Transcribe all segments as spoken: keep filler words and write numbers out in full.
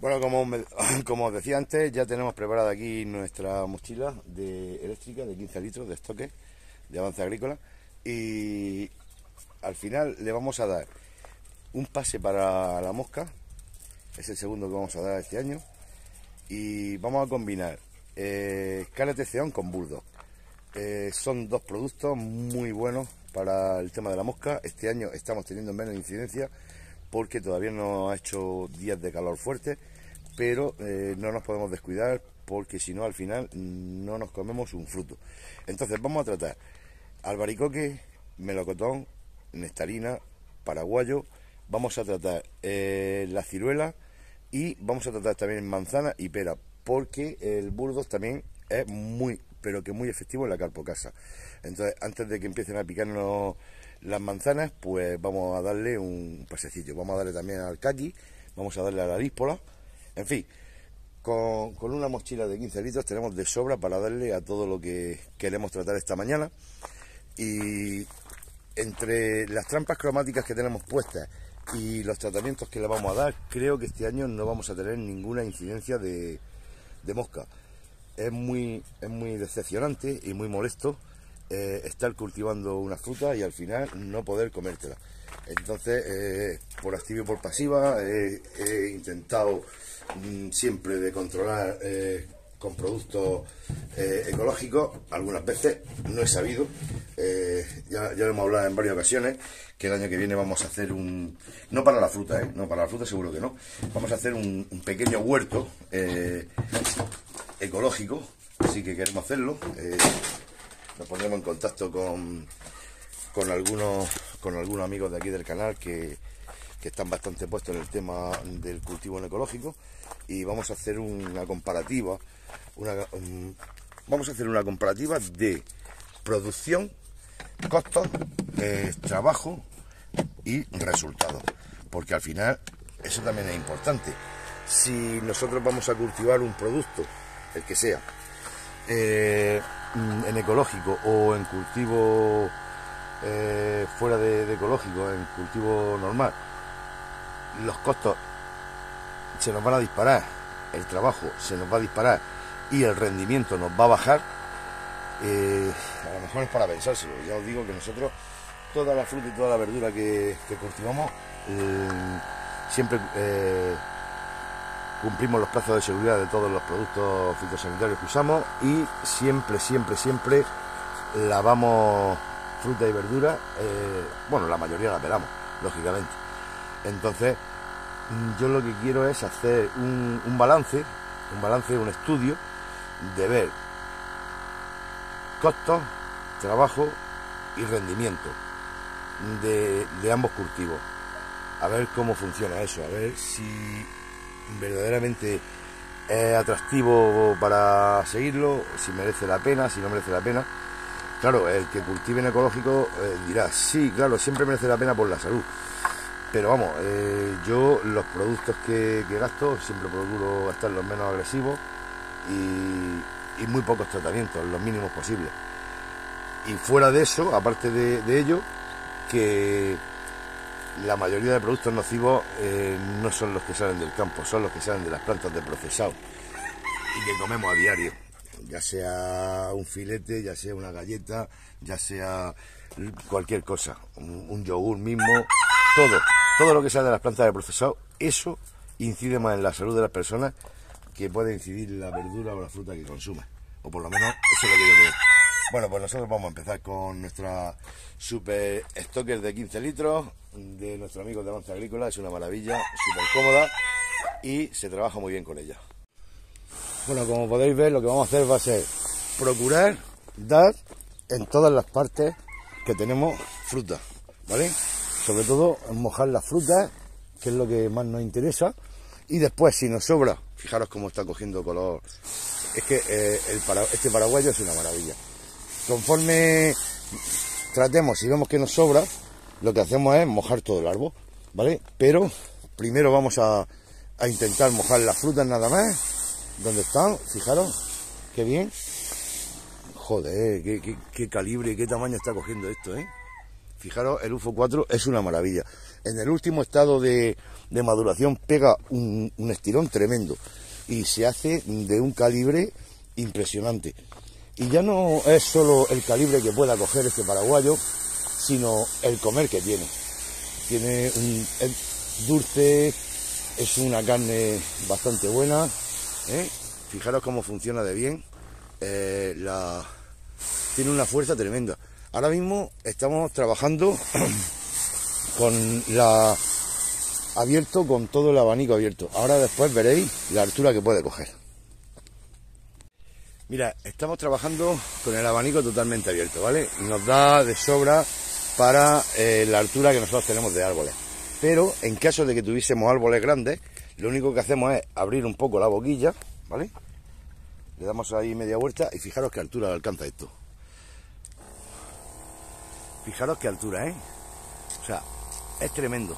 Bueno, como, me- como os decía antes, ya tenemos preparada aquí nuestra mochila de eléctrica de quince litros de estoque de Avance Agrícola, y al final le vamos a dar un pase para la mosca. Es el segundo que vamos a dar este año, y vamos a combinar eh, Scalete Ceón con Bulldog. Eh, son dos productos muy buenos para el tema de la mosca. Este año estamos teniendo menos incidencia porque todavía no ha hecho días de calor fuerte, pero eh, no nos podemos descuidar porque si no al final no nos comemos un fruto. Entonces vamos a tratar albaricoque, melocotón, nectarina, paraguayo, vamos a tratar eh, la ciruela, y vamos a tratar también manzana y pera, porque el Bulldog también es muy, pero que muy efectivo en la carpocasa. Entonces, antes de que empiecen a picarnos las manzanas, pues vamos a darle un pasecillo. Vamos a darle también al caqui, vamos a darle a la díspola. En fin, con, con una mochila de quince litros tenemos de sobra para darle a todo lo que queremos tratar esta mañana. Y entre las trampas cromáticas que tenemos puestas y los tratamientos que le vamos a dar, creo que este año no vamos a tener ninguna incidencia de, de mosca. Es muy, es muy decepcionante y muy molesto eh, estar cultivando una fruta y al final no poder comértela. Entonces, eh, por activa y por pasiva, eh, he intentado mm, siempre de controlar eh, con productos eh, ecológicos. Algunas veces no he sabido, eh, ya, ya lo hemos hablado en varias ocasiones, que el año que viene vamos a hacer un, no para la fruta, ¿eh? no para la fruta seguro que no, vamos a hacer un, un pequeño huerto eh, ecológico, así que queremos hacerlo. Eh, nos pondremos en contacto con, con algunos con algunos amigos de aquí del canal que, que están bastante puestos en el tema del cultivo en ecológico, y vamos a hacer una comparativa una, um, vamos a hacer una comparativa de producción, costos, eh, trabajo y resultados, porque al final eso también es importante. Si nosotros vamos a cultivar un producto, el que sea, eh, en ecológico o en cultivo eh, fuera de, de ecológico, en cultivo normal, los costos se nos van a disparar, el trabajo se nos va a disparar y el rendimiento nos va a bajar. Eh, a lo mejor es para pensárselo. Ya os digo que nosotros toda la fruta y toda la verdura que, que cultivamos eh, siempre eh, cumplimos los plazos de seguridad de todos los productos fitosanitarios que usamos, y siempre, siempre, siempre lavamos fruta y verdura. Eh, bueno, la mayoría la pelamos, lógicamente. Entonces, yo lo que quiero es hacer un, un balance, un balance, un estudio de ver costos, trabajo y rendimiento de, de ambos cultivos. A ver cómo funciona eso, a ver si verdaderamente es atractivo para seguirlo, si merece la pena, si no merece la pena. Claro, el que cultive en ecológico eh, dirá, sí, claro, siempre merece la pena por la salud. Pero vamos, eh, yo los productos que, que gasto siempre procuro gastar los menos agresivos y, y muy pocos tratamientos, los mínimos posibles. Y fuera de eso, aparte de, de ello, que la mayoría de productos nocivos eh, no son los que salen del campo, son los que salen de las plantas de procesado y que comemos a diario, ya sea un filete, ya sea una galleta, ya sea cualquier cosa, un, un yogur mismo, todo, todo lo que sale de las plantas de procesado, eso incide más en la salud de las personas que puede incidir la verdura o la fruta que consume, o por lo menos eso es lo que yo creo. Bueno, pues nosotros vamos a empezar con nuestra super stocker de quince litros de nuestro amigo de Avance Agrícola. Es una maravilla, súper cómoda y se trabaja muy bien con ella. Bueno, como podéis ver, lo que vamos a hacer va a ser procurar dar en todas las partes que tenemos fruta, ¿vale? Sobre todo mojar las frutas, que es lo que más nos interesa, y después si nos sobra, fijaros cómo está cogiendo color, es que eh, el para, este paraguayo es una maravilla. Conforme tratemos, si vemos que nos sobra, lo que hacemos es mojar todo el árbol, ¿vale? Pero primero vamos a, a intentar mojar las frutas nada más, donde están, fijaros, qué bien. Joder, qué, qué, qué calibre y qué tamaño está cogiendo esto, ¿eh? Fijaros, el U F O cuatro es una maravilla. En el último estado de, de maduración pega un, un estirón tremendo y se hace de un calibre impresionante. Y ya no es solo el calibre que pueda coger este paraguayo, sino el comer que tiene. Tiene un es dulce, es una carne bastante buena, ¿eh? Fijaros cómo funciona de bien. Eh, la, tiene una fuerza tremenda. Ahora mismo estamos trabajando con la abierto, con todo el abanico abierto. Ahora después veréis la altura que puede coger. Mira, estamos trabajando con el abanico totalmente abierto, ¿vale? Y nos da de sobra para eh, la altura que nosotros tenemos de árboles. Pero en caso de que tuviésemos árboles grandes, lo único que hacemos es abrir un poco la boquilla, ¿vale? Le damos ahí media vuelta y fijaros qué altura alcanza esto. Fijaros qué altura, ¿eh? O sea, es tremendo.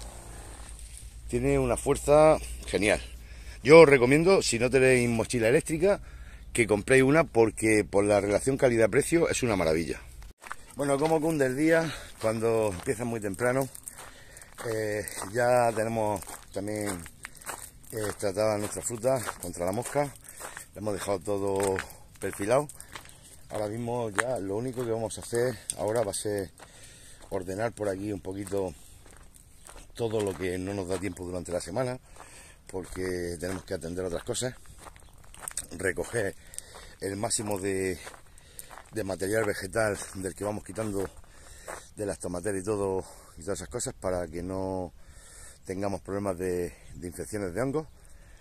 Tiene una fuerza genial. Yo os recomiendo, si no tenéis mochila eléctrica, que compréis una, porque por la relación calidad-precio es una maravilla. Bueno, como cunde el día, cuando empieza muy temprano, eh, ya tenemos también eh, tratada nuestra fruta contra la mosca. Le hemos dejado todo perfilado. Ahora mismo ya lo único que vamos a hacer ahora va a ser ordenar por aquí un poquito todo lo que no nos da tiempo durante la semana, porque tenemos que atender otras cosas, recoger el máximo de, de material vegetal del que vamos quitando de las tomateras y todo y todas esas cosas, para que no tengamos problemas de, de infecciones de hongos,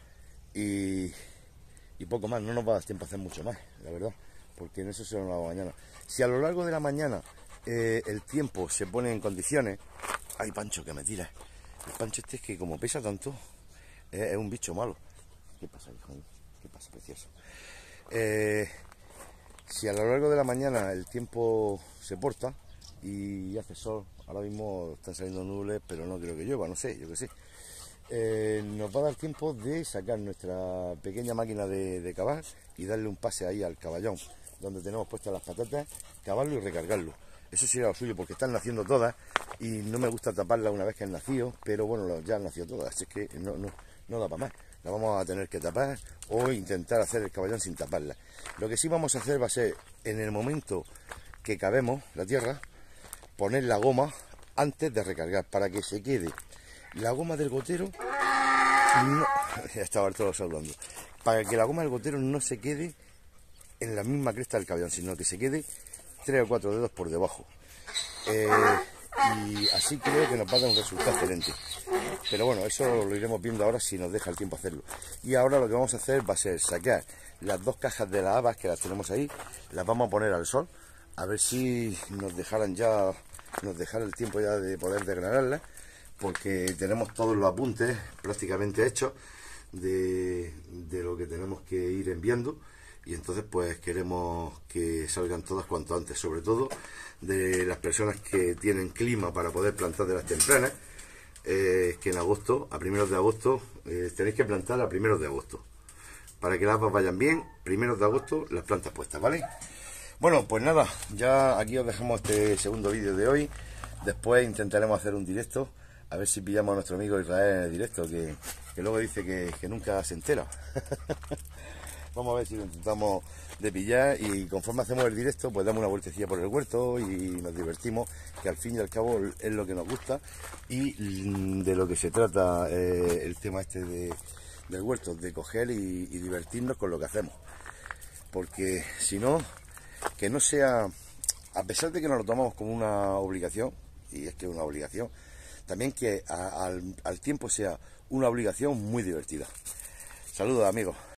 y, y poco más. No nos va a dar tiempo a hacer mucho más, la verdad, porque en eso se lo hago mañana. Si a lo largo de la mañana eh, el tiempo se pone en condiciones... ¡Ay, Pancho, que me tira! El Pancho este es que, como pesa tanto, eh, es un bicho malo. ¿Qué pasa, hijo? ¿Qué pasa, precioso? Eh, si a lo largo de la mañana el tiempo se porta y hace sol, ahora mismo están saliendo nubes, pero no creo que llueva, no sé, yo qué sé. Eh, nos va a dar tiempo de sacar nuestra pequeña máquina de, de cavar y darle un pase ahí al caballón, donde tenemos puestas las patatas, cavarlo y recargarlo. Eso sería lo suyo, porque están naciendo todas y no me gusta taparlas una vez que han nacido, pero bueno, ya han nacido todas, así que no, no, no da para más. La vamos a tener que tapar o intentar hacer el caballón sin taparla. Lo que sí vamos a hacer va a ser, en el momento que cavemos la tierra, poner la goma antes de recargar, para que se quede la goma del gotero. No, ya estaba todo saludando. Para que la goma del gotero no se quede en la misma cresta del caballón, sino que se quede tres o cuatro dedos por debajo. Eh, y así creo que nos va a dar un resultado excelente. Pero bueno, eso lo iremos viendo ahora si nos deja el tiempo hacerlo. Y ahora lo que vamos a hacer va a ser sacar las dos cajas de las habas que las tenemos ahí, las vamos a poner al sol, a ver si nos dejaran ya, nos dejara el tiempo ya de poder desgranarlas, porque tenemos todos los apuntes prácticamente hechos de, de lo que tenemos que ir enviando, y entonces pues queremos que salgan todas cuanto antes, sobre todo de las personas que tienen clima para poder plantar de las tempranas, eh, que en agosto, a primeros de agosto, eh, tenéis que plantar a primeros de agosto, para que las habas vayan bien, primeros de agosto las plantas puestas, ¿vale? Bueno, pues nada, ya aquí os dejamos este segundo vídeo de hoy. Después intentaremos hacer un directo, a ver si pillamos a nuestro amigo Israel en el directo, que, que luego dice que, que nunca se entera. Vamos a ver si lo intentamos de pillar, y conforme hacemos el directo pues damos una vueltecilla por el huerto y nos divertimos, que al fin y al cabo es lo que nos gusta y de lo que se trata eh, el tema este de, del huerto, de coger y, y divertirnos con lo que hacemos, porque si no, que no sea, a pesar de que nos lo tomamos como una obligación, y es que es una obligación, también que a, al, al tiempo sea una obligación muy divertida. Saludos, amigos.